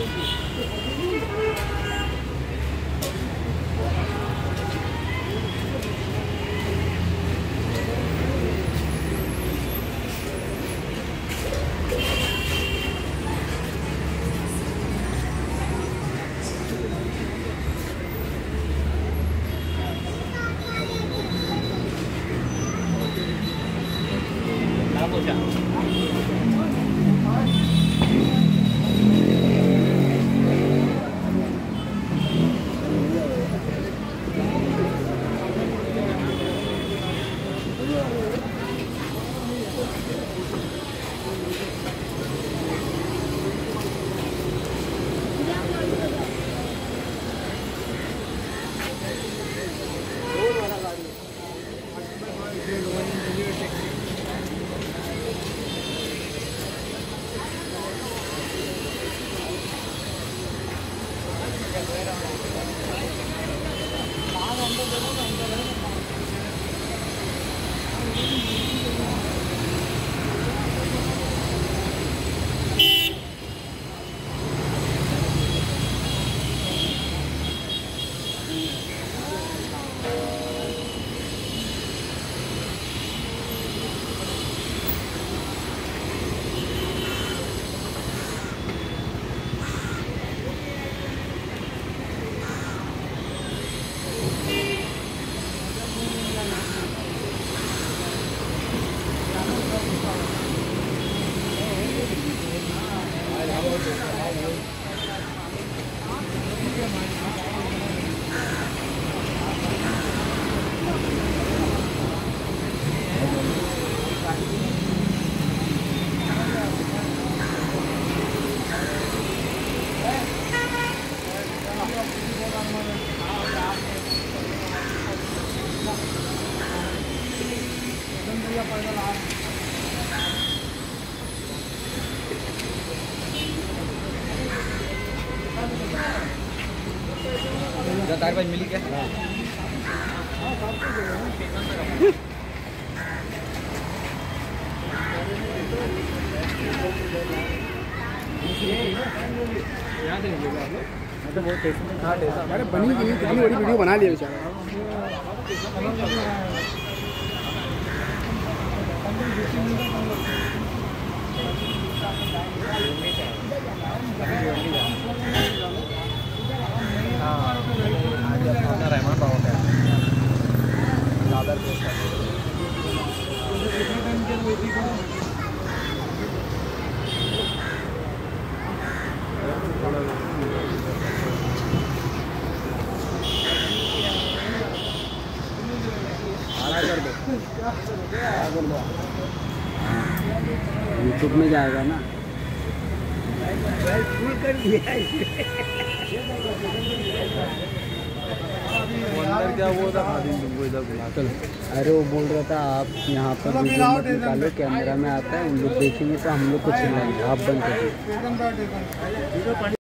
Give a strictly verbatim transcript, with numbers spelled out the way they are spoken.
तार भाई मिली क्या? अरे बनी की नहीं, कितनी बड़ी वीडियो बना लिया बेचारा। रहमान बाबा का यूट्यूब में जाएगा ना। कर दिया अंदर क्या वो था खादिम तुमको इधर बुला। अरे वो बोल रहा था आप यहाँ पर वीडियो मत निकालो, कैमरा में आता है, उन लोग देखेंगे तो हम लोग को चिल्लाएंगे, आप बंद कर दो।